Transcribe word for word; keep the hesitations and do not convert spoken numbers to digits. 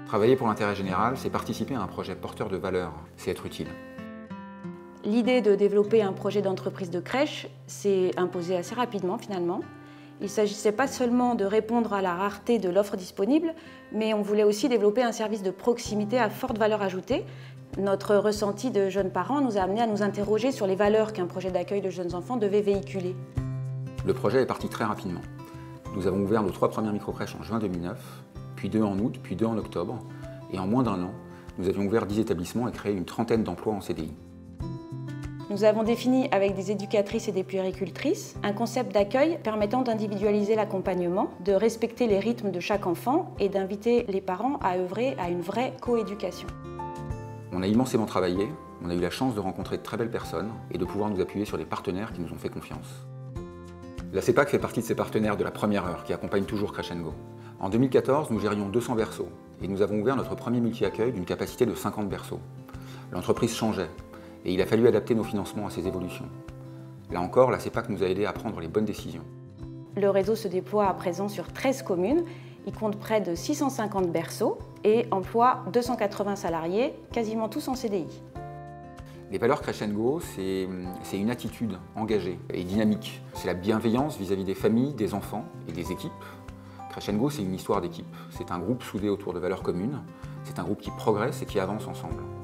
Travailler pour l'intérêt général, c'est participer à un projet porteur de valeurs, c'est être utile. L'idée de développer un projet d'entreprise de crèche s'est imposée assez rapidement finalement. Il ne s'agissait pas seulement de répondre à la rareté de l'offre disponible, mais on voulait aussi développer un service de proximité à forte valeur ajoutée. Notre ressenti de jeunes parents nous a amenés à nous interroger sur les valeurs qu'un projet d'accueil de jeunes enfants devait véhiculer. Le projet est parti très rapidement. Nous avons ouvert nos trois premières microcrèches en juin deux mille neuf, puis deux en août, puis deux en octobre. Et en moins d'un an, nous avions ouvert dix établissements et créé une trentaine d'emplois en C D I. Nous avons défini avec des éducatrices et des puéricultrices un concept d'accueil permettant d'individualiser l'accompagnement, de respecter les rythmes de chaque enfant et d'inviter les parents à œuvrer à une vraie coéducation. On a immensément travaillé, on a eu la chance de rencontrer de très belles personnes et de pouvoir nous appuyer sur des partenaires qui nous ont fait confiance. La CEPAC fait partie de ces partenaires de la première heure qui accompagnent toujours Crèche and Go. En deux mille quatorze, nous gérions deux cents berceaux et nous avons ouvert notre premier multi-accueil d'une capacité de cinquante berceaux. L'entreprise changeait et il a fallu adapter nos financements à ces évolutions. Là encore, la CEPAC nous a aidés à prendre les bonnes décisions. Le réseau se déploie à présent sur treize communes. Il compte près de six cent cinquante berceaux et emploie deux cent quatre-vingts salariés, quasiment tous en C D I. Les valeurs Crèche and Go, c'est une attitude engagée et dynamique. C'est la bienveillance vis-à-vis des familles, des enfants et des équipes. Crèche and Go, c'est une histoire d'équipe. C'est un groupe soudé autour de valeurs communes. C'est un groupe qui progresse et qui avance ensemble.